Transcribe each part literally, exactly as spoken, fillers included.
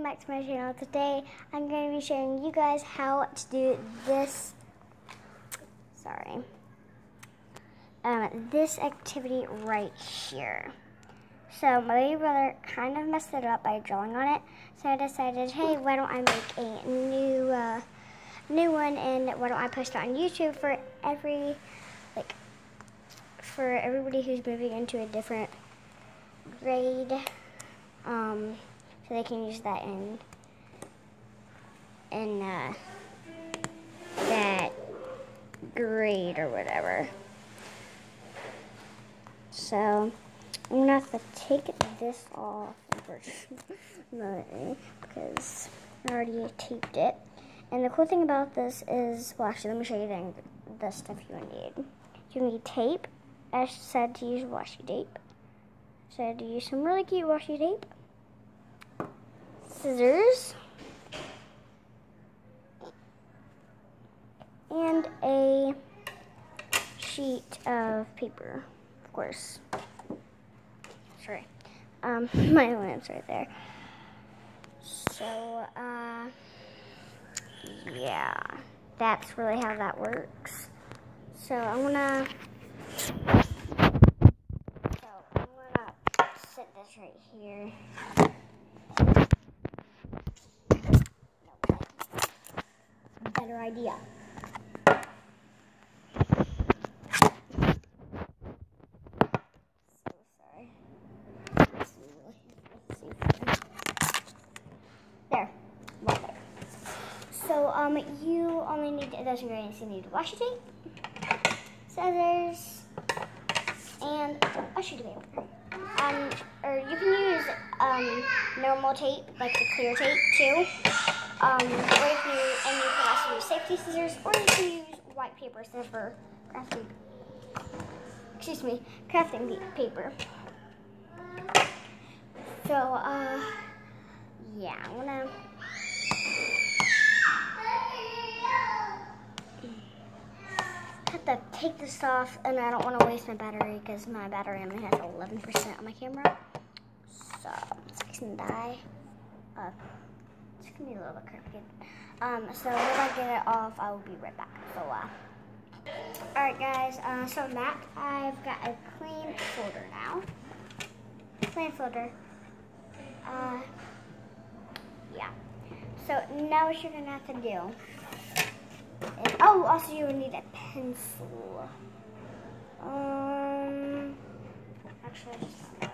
welcome back to my channel. Today I'm going to be showing you guys how to do this, sorry, um, this activity right here. So my baby brother kind of messed it up by drawing on it, so I decided, hey, why don't I make a new, uh, new one, and why don't I post it on YouTube for every, like, for everybody who's moving into a different grade, um, so they can use that in, in, uh, that grade or whatever. So, I'm gonna have to take this off, unfortunately, because I already taped it. And the cool thing about this is, well, actually, let me show you the, the stuff you need. You need tape. I said to use washi tape. So I had to use some really cute washi tape. Scissors. And a sheet of paper, of course. Sorry. Um, my lamp's right there. So, uh, yeah, that's really how that works. So I'm gonna, so I'm gonna set this right here. No, better idea. So sorry. Let's see, let's see. There, right there. So um, you only need those ingredients. You need washi tape, scissors, and a sheet of paper. Um, or you can use um, normal tape, like the clear tape too. Um, or you can, and you can also use safety scissors, or you can use white paper for crafting. Excuse me, crafting paper. So, uh, yeah, I'm gonna. I have to take this off, and I don't want to waste my battery because my battery only has eleven percent on my camera. So, it's going to die. Uh, it's going to be a little bit crooked. Um, so, when I get it off, I will be right back. So, uh, alright, guys. Uh, so, that I've got a clean folder now. Clean folder. Uh, yeah. So, now what you're going to have to do. And, oh, also you would need a pencil. Um, actually, I just found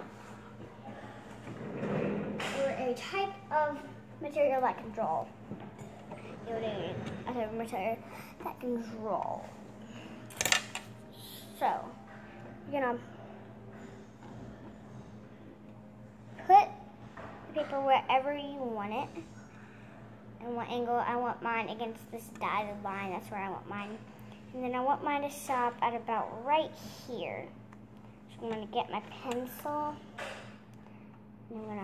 one. Or a type of material that can draw. You would need a type of material that can draw. So, you're gonna put the paper wherever you want it. And what angle I want mine against this dotted line. That's where I want mine. And then I want mine to stop at about right here. So I'm going to get my pencil. And I'm going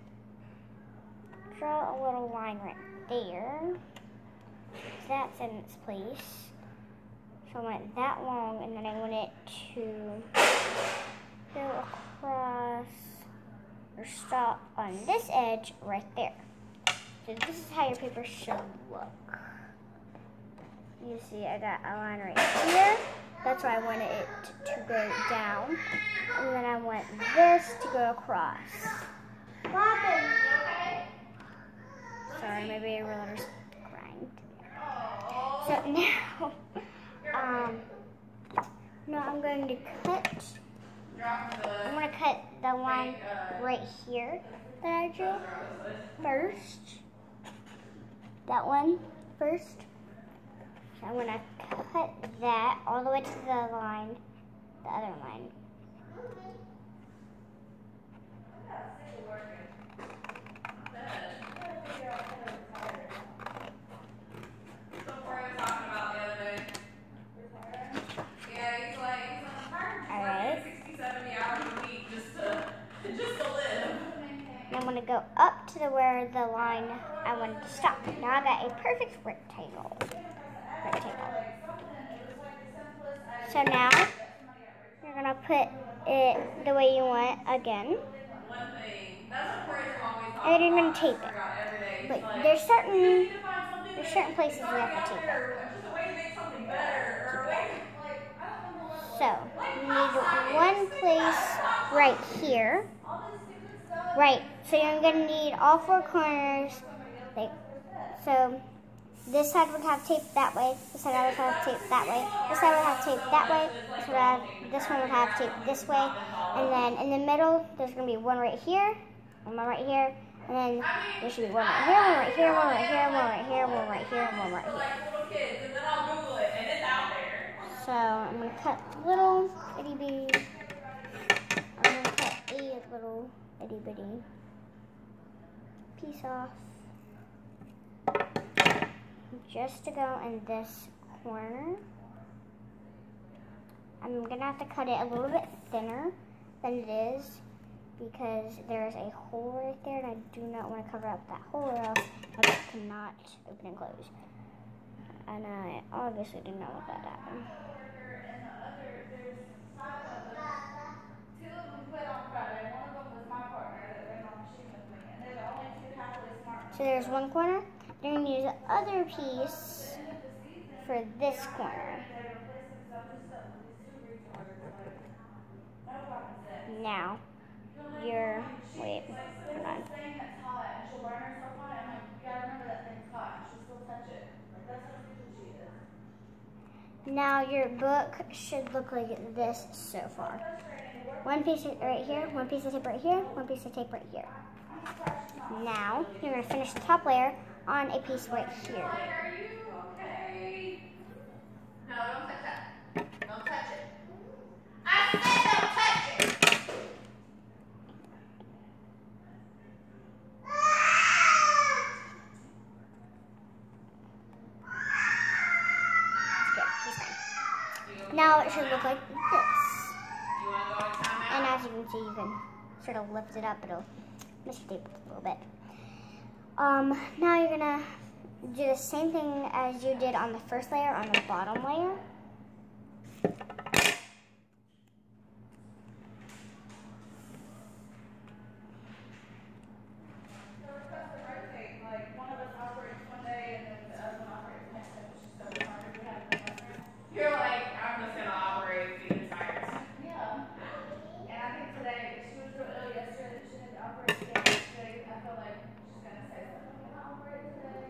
to draw a little line right there. So that's in its place. So I want it that long, and then I want it to go across or stop on this edge right there. So this is how your paper should look. You see I got a line right here. That's where I wanted it to go down. And then I want this to go across. Sorry, my baby brother's crying. So now, um, now I'm going to cut, I'm going to cut the line right here that I drew first. That one first. So I'm going to cut that all the way to the line, the other line. Alright. I'm going to go up to the where the line I wanted to stop. Now I got a perfect rectangle. Rectangle. So now you're going to put it the way you want again. and then you're going to tape it. But there's certain there's certain places you have to tape it. So you need one place right here. Right. So you're going to need all four corners. Like so. This side would have tape that way. This side would have tape that way. This side would have tape that way. This, would have, this one would have tape this way. And then in the middle, there's going to be one right here, one right here, and then there should be one right here, one right here, one right here, one right here, one right here, and one right here. So I'm going to cut little itty bitty. I'm going to cut a little itty bitty piece off. Just to go in this corner. I'm going to have to cut it a little bit thinner than it is because there's a hole right there and I do not want to cover up that hole or else I cannot open and close. And I obviously did not want that to happen. So there's one corner. Then you're going to use the other piece for this corner. Now, you're, wait, hold on. Now your book should look like this so far. One piece right here, one piece of tape right here, one piece of tape right here. Now, you're going to finish the top layer on a piece right here. Are you okay? No, don't touch that. Don't touch it. I said don't touch it. Good, he's fine. Now it should look like this. You want to go on timeout? And as you can see, you can sort of lift it up. It'll miss your tape a little bit. Um, now you're gonna do the same thing as you did on the first layer on the bottom layer. You're like, I'm just gonna operate the entire time. Yeah. And I think today, she was real ill yesterday, she had to operate today. Yesterday, I feel like she's gonna say something. I'm gonna operate today.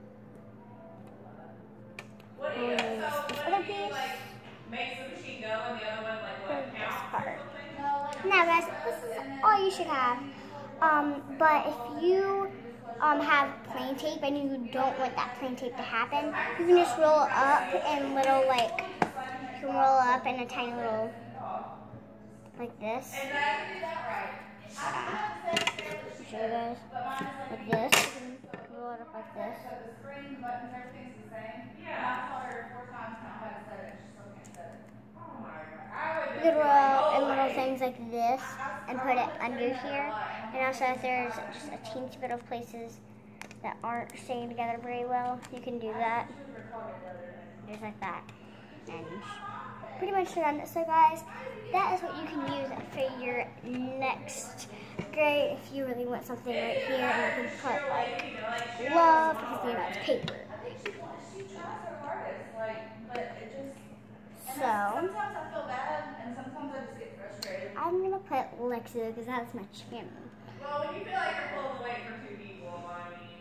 What do you, And so this what other do you piece like, makes the machine go and the other one like for what, this counts or part. something? No, like. Now guys, this is all you should have. Um, but if you um, have plain tape and you don't want that plain tape to happen, you can just roll it up in little like, you can roll it up in a tiny little, like this. And that, is that right? Hold on. I'll show you guys. Like this. You can roll it up like this. So the screen, buttons, everything's the same. Yeah. And I taught her four times now how to set it, she still can't set it. Oh my God. I would You just could be roll like, in oh, little like, things like this and put it under here. And also if there's just a teensy bit of places that aren't staying together very well, you can do that. Just like that. And pretty much done. So guys, that is what you can use for your next grade if you really want something right here and you can put like love because you know it's paper. I think she wants, she tries her hardest, like, but it just, and So sometimes I feel bad, and sometimes I just get frustrated. I'm gonna put Lexi because that's my channel. well, when you feel like you're pulling weight for two people, I mean.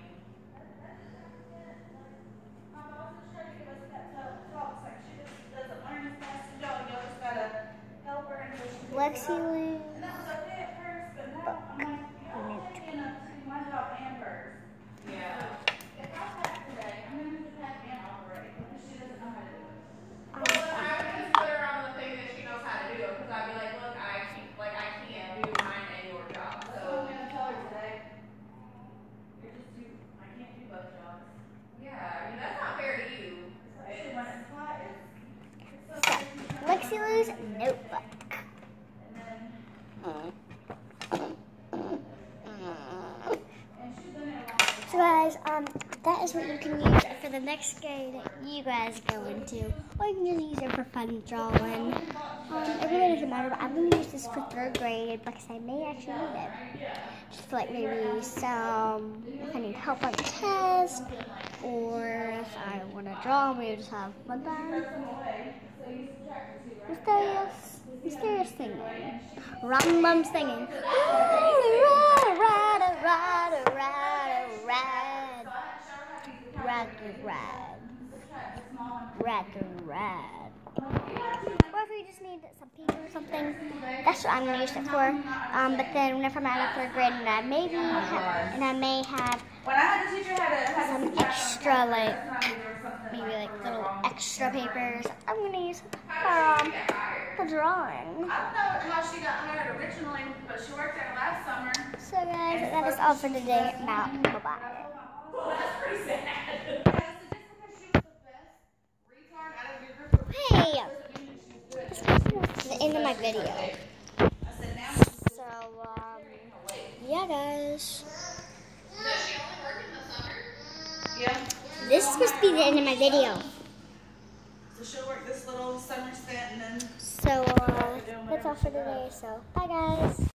My boss is trying to give us that tough talks, like she just doesn't learn as fast as y'all, y'all just gotta help her and push her. Lexi Lou. And that was okay at first, but now I'm like, y'all can't be enough to do my job and hers. Yeah. If I pack today, I'm gonna have to pack and operate, because she doesn't know how to do it. Well, then I would just put her on the thing that she knows how to do, because I'd be like, look, I can't, like, I can't do mine and your job, So so. I'm gonna tell her today, you're just too, I can't do both jobs. Yeah, I mean, that's not fair to you. Especially when it's hot, it's, it's so So, crazy. Lexi Lou's notebook. And then, and she's been there long. So guys, um, that is what you can use for the next grade that you guys go into. Or you can just use it for fun drawing. Um, it really doesn't matter, but I'm going to use this for third grade because I may actually need it. Just like maybe some, if I need help on the test, or if I want to draw, maybe just have my bag. Mysterious, mysterious singing. Rum bum singing. Rad, rad, rad, rad, rad, rad, rad, rad, rad. Or if you just need some paper or something, that's what I'm gonna use it for. Um, but then whenever I'm out of third grade, and I maybe have, and I may have some extra like maybe like little extra papers, I'm gonna use for um, the drawing. I don't know how she got hired originally, but she worked there last summer. So guys, that is all for today. Now, bye bye. That's pretty sad. Yeah, so just because she was the best retard out of your group of Hey, retards this is the end of my video. I said now. So um, yeah, guys. Does she only work in the summer? Yeah. This is supposed to be the end of my video. So she'll work this little summer stint and then. So uh, that's all for today. So bye, guys.